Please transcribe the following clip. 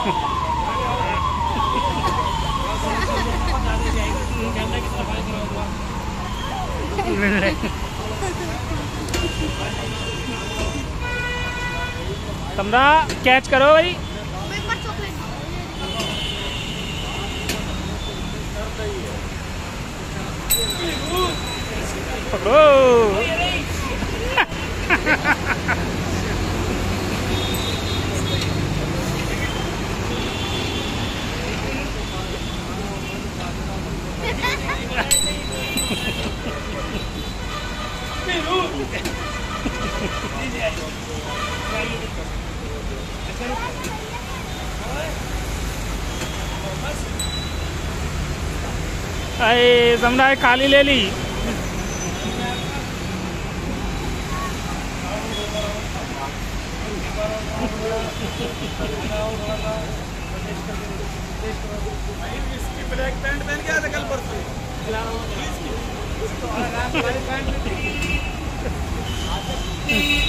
समरा catch करो भाई। पकड़ो। अरे समरा खाली ले ली। ब्लैक पैंट पहन के आया था कल परसों। तो